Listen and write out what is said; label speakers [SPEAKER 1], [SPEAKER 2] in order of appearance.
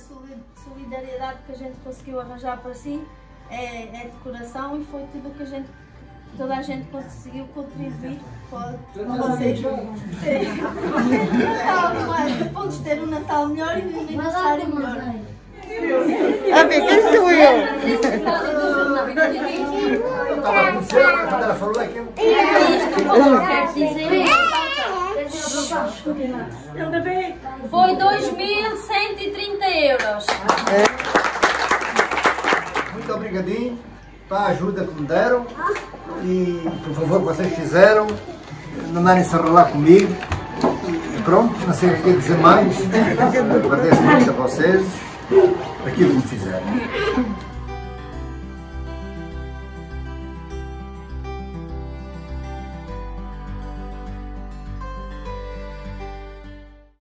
[SPEAKER 1] solidariedade que a gente conseguiu arranjar para si é decoração e foi tudo o que toda a gente conseguiu contribuir para vocês depois ter um Natal melhor e um aniversário melhor.
[SPEAKER 2] A ver, quem sou eu?
[SPEAKER 3] Ela falou aqui.
[SPEAKER 1] Foi 2.130 euros.
[SPEAKER 3] Muito obrigadinho para a ajuda que me deram e por favor que vocês fizeram, não darem-se a rolar comigo e pronto, não sei o que dizer mais. Agradeço muito a vocês aquilo que me fizeram.